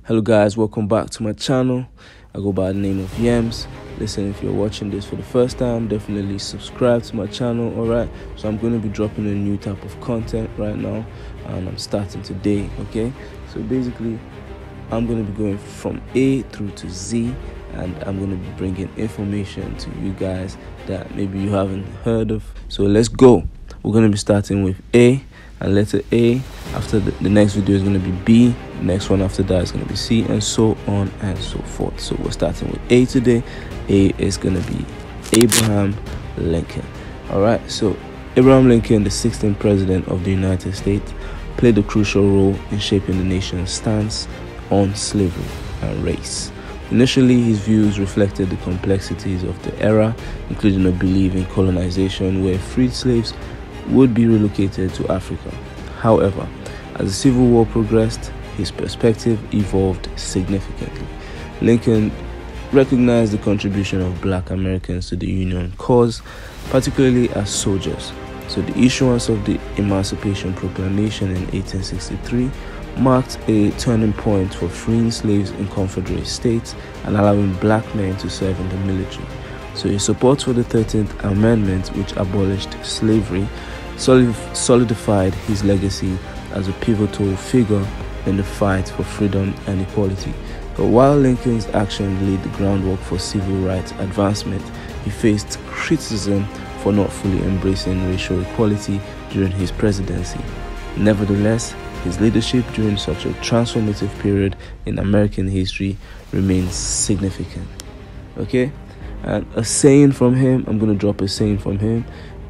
Hello guys, welcome back to my channel. I go by the name of Yems. Listen, if you're watching this for the first time, definitely subscribe to my channel. Alright, so I'm going to be dropping a new type of content right now, and I'm starting today. Okay, so basically I'm going to be going from A through to Z, and I'm going to be bringing information to you guys that maybe you haven't heard of. So let's go. We're going to be starting with A and letter A. After the next video is going to be B, the next one after that is going to be C, and so on and so forth. So we're starting with A today. A is going to be Abraham Lincoln. All right, so Abraham Lincoln, the 16th president of the United States, played a crucial role in shaping the nation's stance on slavery and race. Initially, his views reflected the complexities of the era, including a belief in colonization where freed slaves would be relocated to Africa. However, as the Civil War progressed, his perspective evolved significantly. Lincoln recognized the contribution of Black Americans to the Union cause, particularly as soldiers. So the issuance of the Emancipation Proclamation in 1863 marked a turning point for freeing slaves in Confederate states and allowing Black men to serve in the military. So his support for the 13th Amendment, which abolished slavery, solidified his legacy as a pivotal figure in the fight for freedom and equality. But while Lincoln's actions laid the groundwork for civil rights advancement, he faced criticism for not fully embracing racial equality during his presidency. Nevertheless, his leadership during such a transformative period in American history remains significant. Okay? And a saying from him, I'm going to drop a saying from him.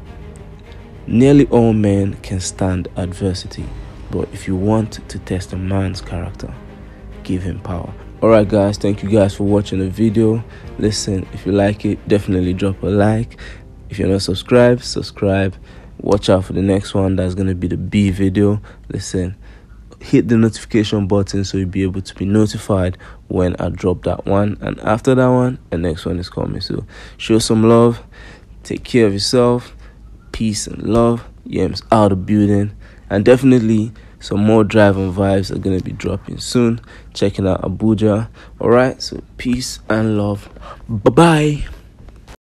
Nearly all men can stand adversity, but if you want to test a man's character, give him power. Alright guys, thank you guys for watching the video. Listen, if you like it, definitely drop a like. If you're not subscribed, subscribe. Watch out for the next one. That's going to be the B video. Listen, hit the notification button so you'll be able to be notified when I drop that one. And after that one, the next one is coming. So show some love. Take care of yourself. Peace and love. Yems out of building. And definitely some more drive and vibes are going to be dropping soon. Checking out Abuja. Alright, so peace and love. Bye-bye.